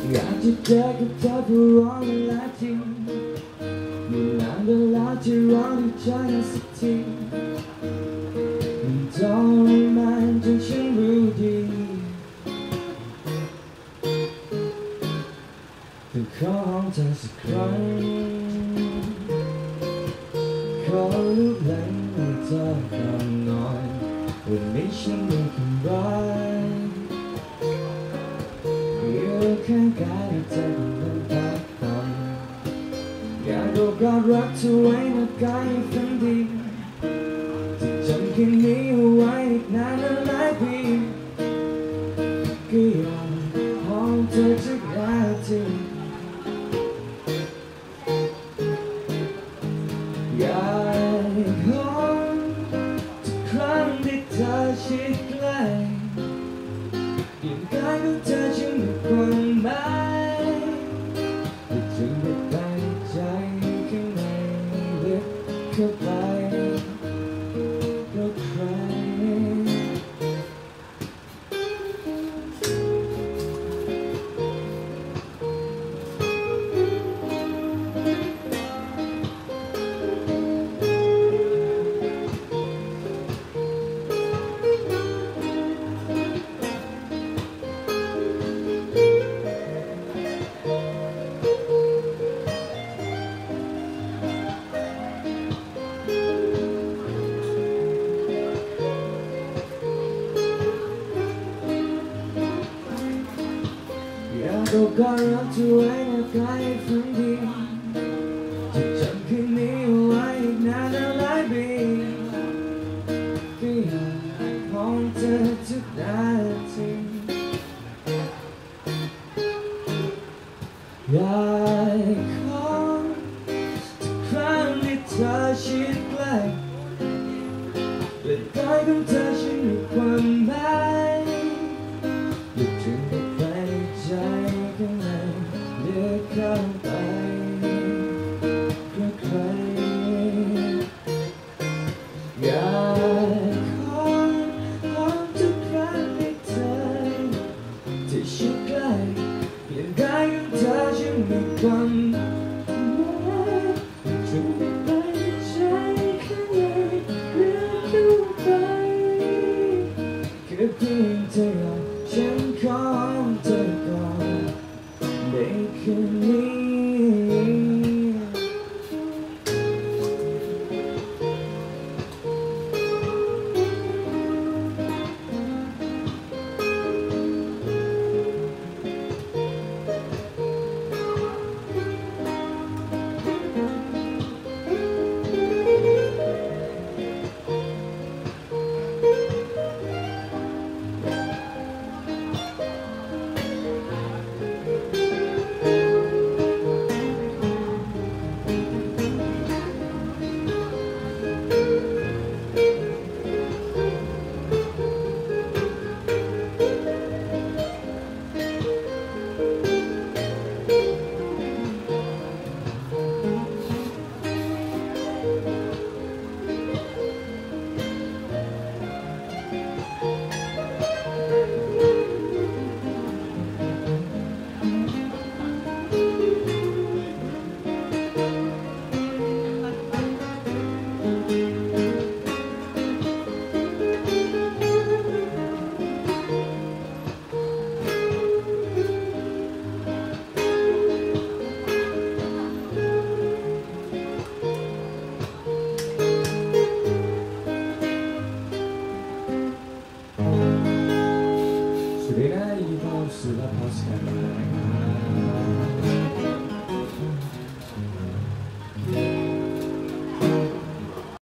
อยากจะเจอกับเธอเพื่อรอเวลาจริงมันนานแล้วที่รอได้เจอกันสักทีมันทรมานจนฉันรู้ดีแต่ขอหอมเธอสักครั้งขอลูบไหล่เธอก่อนนอนวันนี้ฉันมีความรักอยู่ข้างกายเธอเป็นพักผ่อนอยากโอบกอดรักเธอไว้ในกายฝันดีจะจำคืนนี้เอาไว้อีกนานหลายปีก็อยากหอมเธอทุกนาทีอยากหอมทุกครั้งที่เธอชิดใกล้เพียงกายของเธอจึงมีความหมายและจึงได้ไปใจข้างในลึกเข้าไปเพราะใครอยากโอบกอดรักเธอไว้ในกายฝันดีจะจำคืนนี้เอาไว้อีกนานหลายปีก็อยากหอมเธอทุกนาทีอยากหอมทุกครั้งที่เธอชิดใกล้และกายของเธอฉันมีความหมายและจึงได้ไปใจข้างในลึกเข้าไปเพราะใครอยากหอมทุกครั้งที่เธอที่ชิดใกล้เพียงกายของเธอฉันมีความหมายจึงได้ไปใจข้างในลึกเข้าไปแค่เพียงเธอฉันขอเธอก่อนในคืนนี้それがいいかもしれない確かに